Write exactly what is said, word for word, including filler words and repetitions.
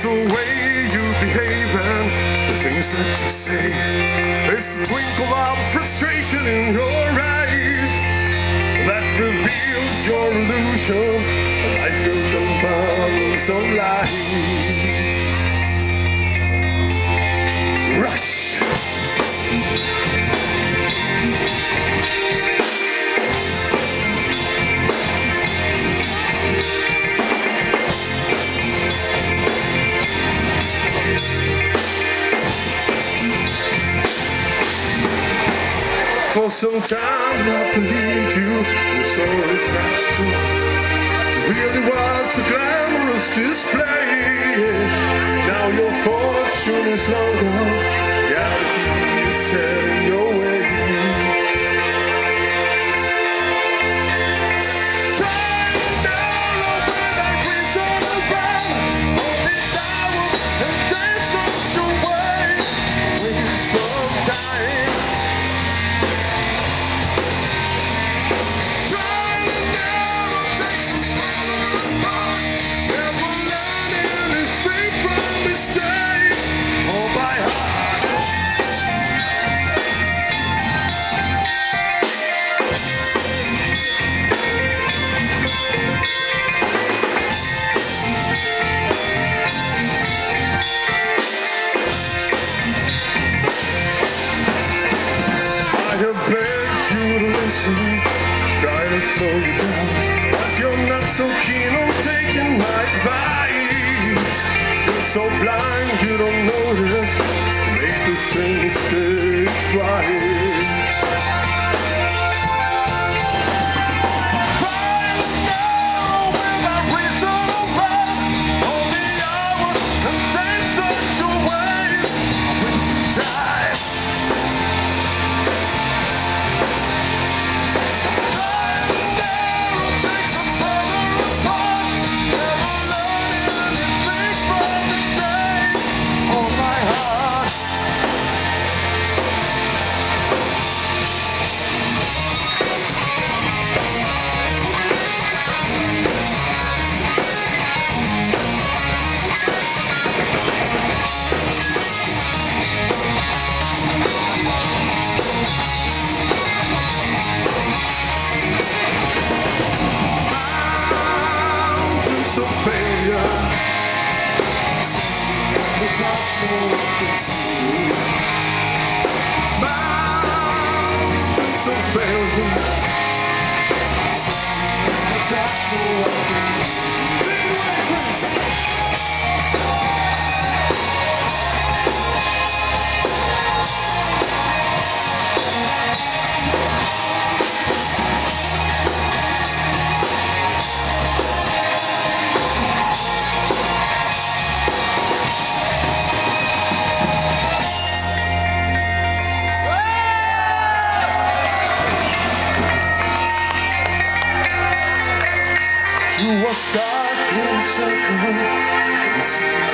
the way you behave and the things that you say. It's the twinkle of frustration in your eyes that reveals your illusion. I feel the bubbles of life. Rush. For some time I believed you, the stories that you told really was a glamorous display. Now your fortune is long gone, reality is heading your way. Trying down where that breeze on around all these hours and days such a waste, waste of time. Try to slow you down, but you're not so keen on taking my advice. You're so blind you don't notice, make the same mistake twice. Mountains of failure, you are stuck in a circle.